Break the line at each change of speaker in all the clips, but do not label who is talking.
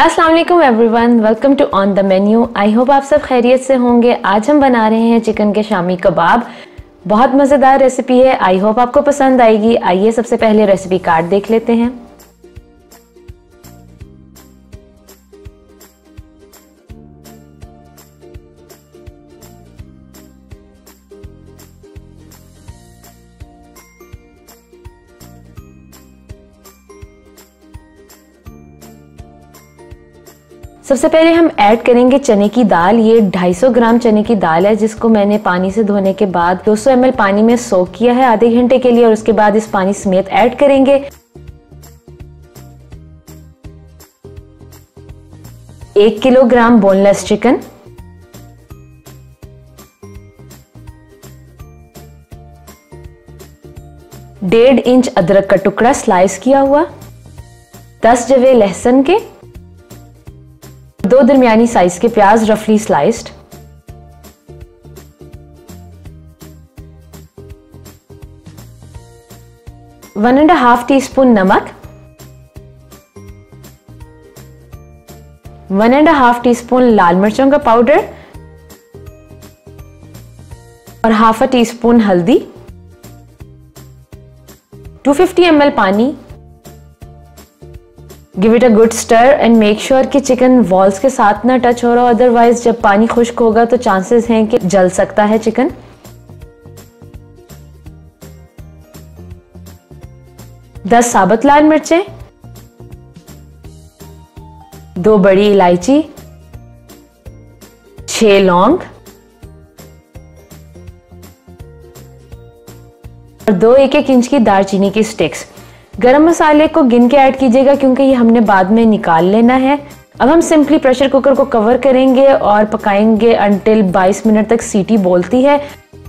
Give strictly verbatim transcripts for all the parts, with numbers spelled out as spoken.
अस्सलाम वालेकुम everyone, welcome to on the menu. I hope आप सब खैरियत से होंगे। आज हम बना रहे हैं चिकन के शामी कबाब। बहुत मज़ेदार रेसिपी है, आई होप आपको पसंद आएगी। आइए सबसे पहले रेसिपी कार्ड देख लेते हैं। सबसे पहले हम ऐड करेंगे चने की दाल। ये दो सौ पचास ग्राम चने की दाल है, जिसको मैंने पानी से धोने के बाद दो सौ एम एल पानी में सोक किया है आधे घंटे के लिए, और उसके बाद इस पानी समेत ऐड करेंगे। एक किलोग्राम बोनलेस चिकन, डेढ़ इंच अदरक का टुकड़ा स्लाइस किया हुआ, दस जवे लहसुन के, दो दरमियानी साइज के प्याज रफली sliced, one and half teaspoon नमक, one and half teaspoon लाल मिर्चों का पाउडर और हाफ अ टी स्पून हल्दी, टू फिफ्टी एम एल पानी। Give it a good stir and make sure कि चिकन वॉल्स के साथ ना टच हो रहा हो, अदरवाइज जब पानी खुश्क होगा तो चांसेस हैं कि जल सकता है चिकन। दस साबुत लाल मिर्चें, दो बड़ी इलायची, छह लौंग और दो एक एक इंच की दालचीनी की स्टिक्स। गरम मसाले को गिन के ऐड कीजिएगा क्योंकि ये हमने बाद में निकाल लेना है। अब हम सिंपली प्रेशर कुकर को कवर करेंगे और पकाएंगे अंटिल बाईस मिनट तक सीटी बोलती है।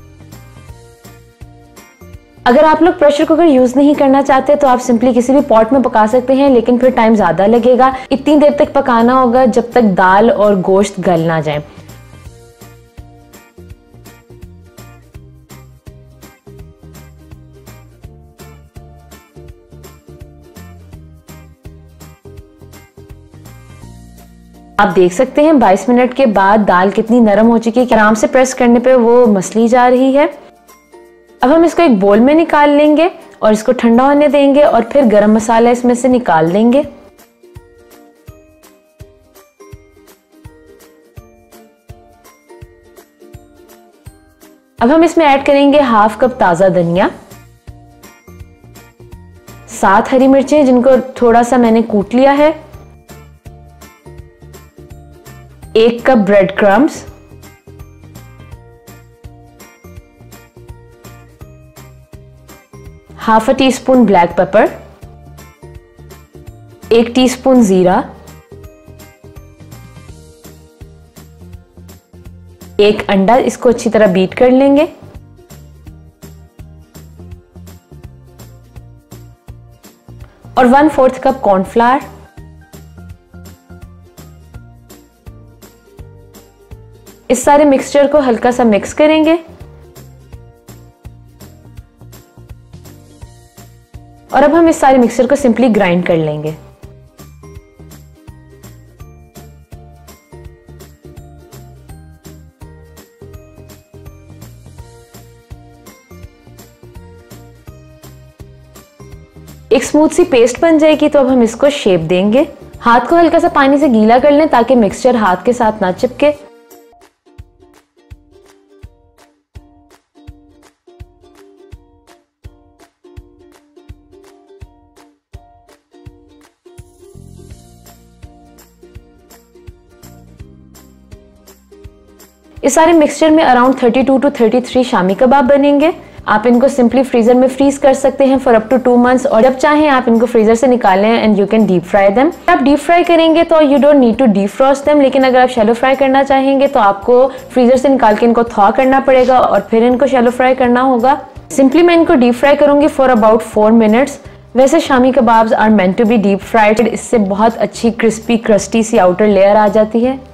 अगर आप लोग प्रेशर कुकर यूज नहीं करना चाहते तो आप सिंपली किसी भी पॉट में पका सकते हैं, लेकिन फिर टाइम ज्यादा लगेगा। इतनी देर तक पकाना होगा जब तक दाल और गोश्त गल ना जाए। आप देख सकते हैं बाईस मिनट के बाद दाल कितनी नरम हो चुकी है कि आराम से प्रेस करने पे वो मसली जा रही है। अब हम इसको एक बोल में निकाल लेंगे और इसको ठंडा होने देंगे और फिर गरम मसाला इसमें से निकाल देंगे। अब हम इसमें ऐड करेंगे हाफ कप ताजा धनिया, सात हरी मिर्चें जिनको थोड़ा सा मैंने कूट लिया है, एक cup bread crumbs, half a teaspoon black pepper, एक टीस्पून जीरा, एक अंडा, इसको अच्छी तरह बीट कर लेंगे, और वन फोर्थ कप कॉर्नफ्लावर। इस सारे मिक्सचर को हल्का सा मिक्स करेंगे और अब हम इस सारे मिक्सचर को सिंपली ग्राइंड कर लेंगे। एक स्मूथ सी पेस्ट बन जाएगी तो अब हम इसको शेप देंगे। हाथ को हल्का सा पानी से गीला कर लें ताकि मिक्सचर हाथ के साथ ना चिपके। इस सारे मिक्सचर में अराउंड बत्तीस टू तैंतीस शामी कबाब बनेंगे। आप इनको सिंपली फ्रीजर में फ्रीज कर सकते हैं for up to two months, और जब चाहें आप इनको फ्रीजर से निकालें and you can deep fry them. आप डीप फ्राई करेंगे तो you don't need to defrost them, लेकिन अगर आप शैलो फ्राई करना चाहेंगे तो आपको फ्रीजर से निकाल के इनको थॉ करना पड़ेगा और फिर इनको शैलो फ्राई करना होगा। सिंपली मैं इनको डीप फ्राई करूंगी फॉर अबाउट फोर मिनट्स। वैसे shami kebabs are meant to be deep fried, इससे बहुत अच्छी क्रिस्पी क्रस्टी सी आउटर लेयर आ जाती है।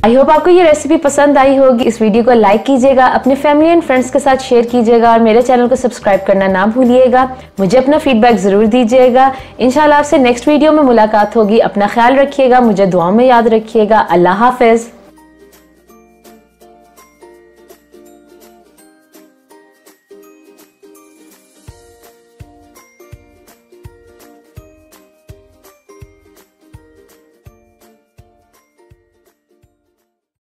आई होप आपको ये रेसिपी पसंद आई होगी। इस वीडियो को लाइक कीजिएगा, अपने फैमिली एंड फ्रेंड्स के साथ शेयर कीजिएगा और मेरे चैनल को सब्सक्राइब करना ना भूलिएगा। मुझे अपना फीडबैक जरूर दीजिएगा। इंशाल्लाह आपसे नेक्स्ट वीडियो में मुलाकात होगी। अपना ख्याल रखिएगा, मुझे दुआओं में याद रखिएगा। अल्लाह हाफिज।